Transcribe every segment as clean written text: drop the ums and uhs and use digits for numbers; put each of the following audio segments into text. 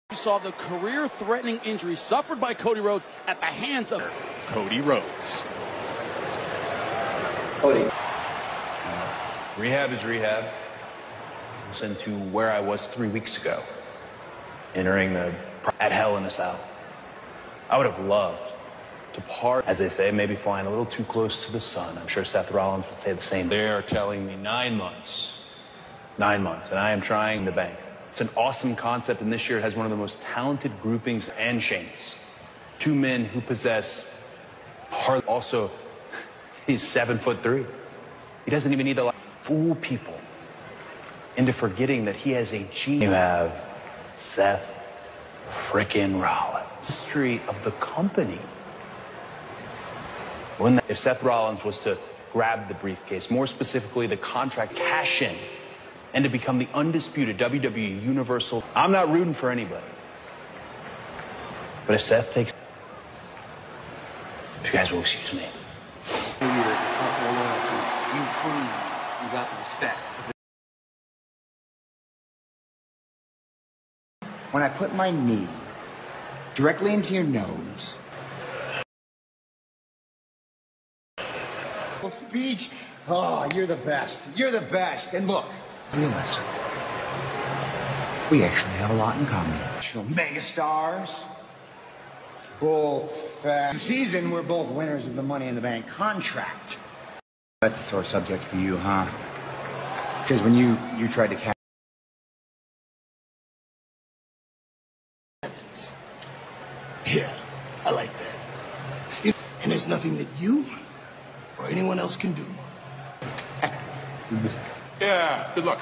We saw the career-threatening injury suffered by Cody Rhodes at the hands of Cody Rhodes. Cody. Rehab is rehab. Listen to where I was 3 weeks ago, entering at Hell in a Cell. I would have loved to part, as they say, maybe flying a little too close to the sun. I'm sure Seth Rollins would say the same. They are telling me 9 months. 9 months, and I am trying the bank. It's an awesome concept, and this year it has one of the most talented groupings and Shane's. Two men who possess hard. Also, he's 7'3". He doesn't even need to fool people into forgetting that he has a genius. You have Seth frickin' Rollins. History of the company. If Seth Rollins was to grab the briefcase, more specifically the contract, cash in, and to become the undisputed WWE Universal. I'm not rooting for anybody. But if Seth takes... If you guys will excuse me. You clean. You got the respect. When I put my knee directly into your nose... Speech. Oh, you're the best. You're the best. And look, realize it. We actually have a lot in common. Megastars. Both fast. Season, we're both winners of the Money in the Bank contract. That's a sore subject for you, huh? Because when you tried to catch... Yeah, I like that. And there's nothing that you or anyone else can do. Yeah, good luck.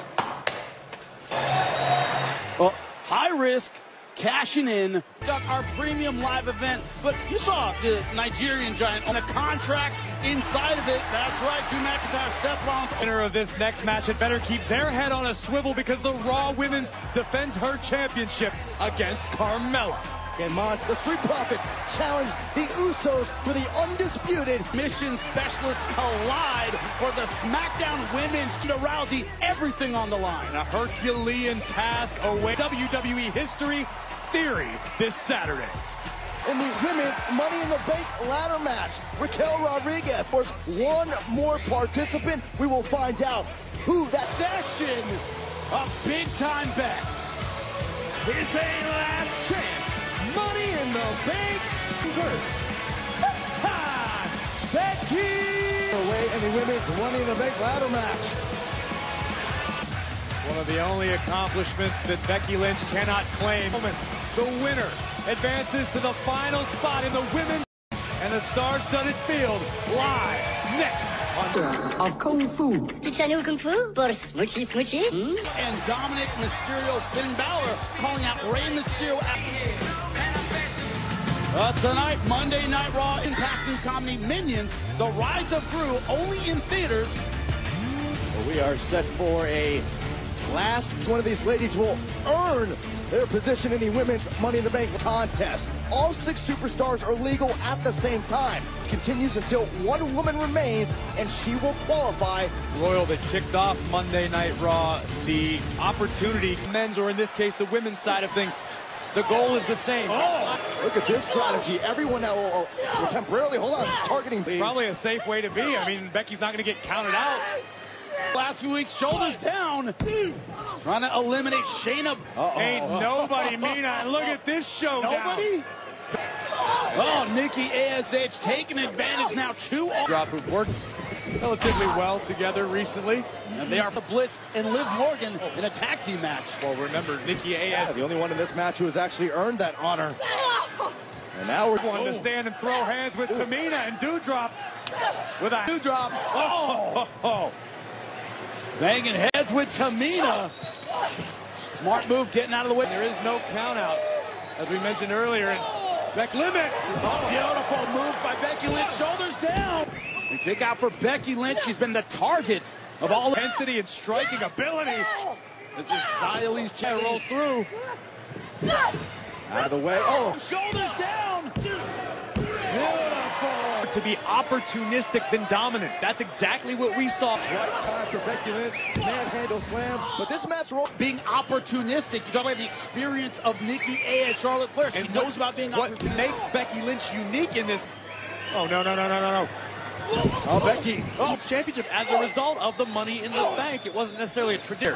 Well, high risk, cashing in. Got our premium live event, but you saw the Nigerian giant on the contract inside of it. That's right, Drew McIntyre, Seth Rollins. Winner of this next match had better keep their head on a swivel because the Raw Women's defends her championship against Carmella. And the Street Profits challenge the Usos for the undisputed mission specialists collide for the SmackDown Women's Rousey, everything on the line. A Herculean task away. WWE History Theory this Saturday. In the Women's Money in the Bank ladder match, Raquel Rodriguez. Of course, one more participant. We will find out who that session of big-time bets is a last chance. Money in the Bank versus Todd Becky. Away in the Women's Money in the Bank ladder match. One of the only accomplishments that Becky Lynch cannot claim. The winner advances to the final spot in the women's and the star-studded field live next on Of Kung Fu. Tu channel Kung Fu for smoochy smoochy. And Dominic Mysterio, Finn Balor calling out Rey Mysterio. Tonight, Monday Night Raw, Impact New Comedy Minions, The Rise of Gru, only in theaters. Well, we are set for a last. One of these ladies will earn their position in the Women's Money in the Bank contest. All 6 superstars are legal at the same time. Continues until one woman remains, and she will qualify. Royal that kicked off Monday Night Raw. The opportunity, men's or in this case the women's side of things, the goal is the same. Oh, look at this strategy. Everyone now will temporarily, hold on, targeting. It's probably a safe way to be. I mean, Becky's not going to get counted out. Last few weeks, shoulders down. Trying to eliminate Shayna. Ain't nobody mean. Look at this showdown. Nobody? Oh, Nikki ASH taking advantage now. 2 drop who've worked relatively well together recently. And they are for Bliss and Liv Morgan in a tag team match. Well, remember, Nikki ASH. The only one in this match who has actually earned that honor. And now we're going to stand and throw hands with Tamina and Doudrop with a Doudrop. Oh. Banging heads with Tamina. Smart move getting out of the way. There is no count out, as we mentioned earlier. And Beck limit. Oh, beautiful move by Becky Lynch. Shoulders down. And kick out for Becky Lynch. She's been the target of all intensity and striking ability. This is Xia Li's chair rolls through. Out of the way. Oh, shoulders down. Beautiful. to be opportunistic than dominant. That's exactly what we saw. Right time for Becky Lynch, manhandle slam, but this match being opportunistic. You talk about the experience of Nikki A.S. Charlotte Flair. She knows about being opportunistic. What makes Becky Lynch unique in this? Oh, no. Oh, Becky wins championship as a result of the Money in the Bank. It wasn't necessarily a tradition.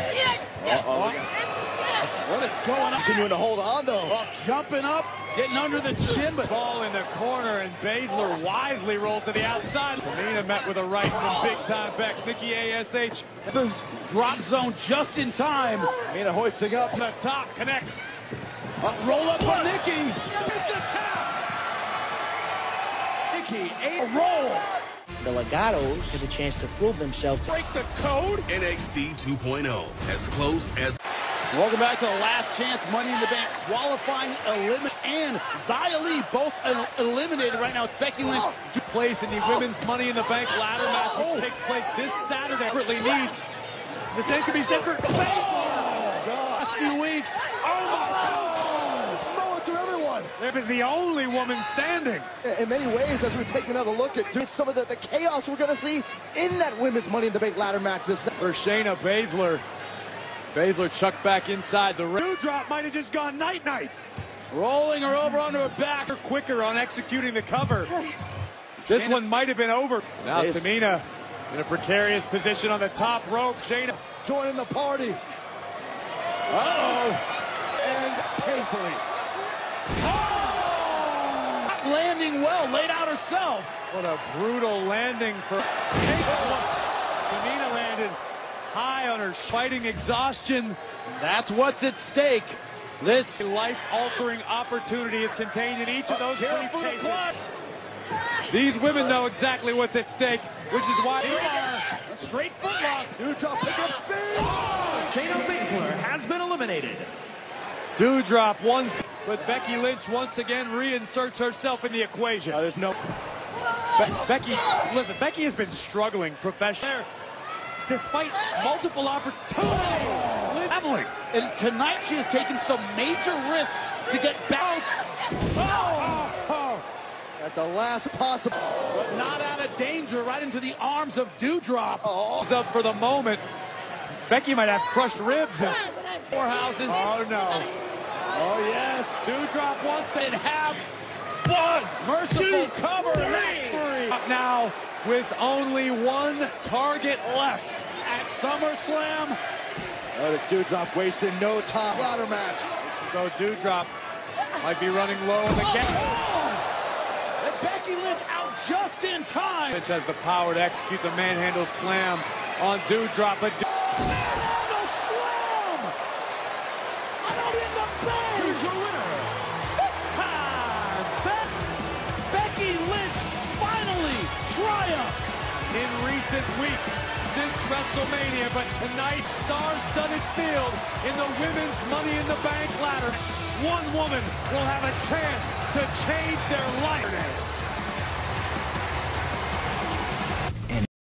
what is going on? Continuing to hold on, though. Oh, jumping up, getting under the chin, but ball in the corner, and Baszler wisely rolls to the outside. Tamina met with a right from big-time Bex. Nikki A.S.H. the drop zone just in time. Tamina hoisting up. On the top, connects. Roll up for Nikki. Here's the tap. Nikki, a roll. The Legatos have a chance to prove themselves. Break the code. NXT 2.0, as close as. Welcome back to the Last Chance Money in the Bank qualifying elimination, and Xia Li both eliminated right now. It's Becky Lynch. Place in the women's Money in the Bank ladder match, which takes place this Saturday. Desperately needs. The same could be said for Baszler. Last few weeks. Oh my God! To everyone. There is the only woman standing. In many ways, as we take another look at some of the chaos we're going to see in that women's Money in the Bank ladder match this for Shayna Baszler. Baszler chucked back inside the ring. Drop might have just gone night-night. Rolling her over onto her back. Quicker on executing the cover. This one might have been over. Now Tamina in a precarious position on the top rope. Shayna joining the party. Uh-oh. And painfully. Oh! Landing well, laid out herself. What a brutal landing for Tamina landed high on her fighting exhaustion. That's what's at stake. This life-altering opportunity is contained in each of those briefcases. These women know exactly what's at stake, which is why they are a straight footlock. Dewdrop pick up speed. Shayna Baszler has been eliminated. Dewdrop once, but Becky Lynch once again reinserts herself in the equation. There's no. Becky, listen, Becky has been struggling professionally despite multiple opportunities. Leveling. And tonight she has taken some major risks to get back. At the last possible. But not out of danger, right into the arms of Dewdrop. Up for the moment. Becky might have crushed ribs. Four houses. Oh, no. Oh, yes. Dewdrop wants to have one. Merciful cover. That's three. Up now with only one target left. At SummerSlam. Notice Dewdrop wasting no time. Ladder match. So Dewdrop might be running low in the gap. And Becky Lynch out just in time. Lynch has the power to execute the manhandle slam on Dewdrop. But manhandle slam! Out in the bank! Here's your winner. Big time! Becky Lynch finally triumphs. In recent weeks since WrestleMania, but tonight's star-studded field in the women's Money in the Bank ladder, one woman will have a chance to change their life.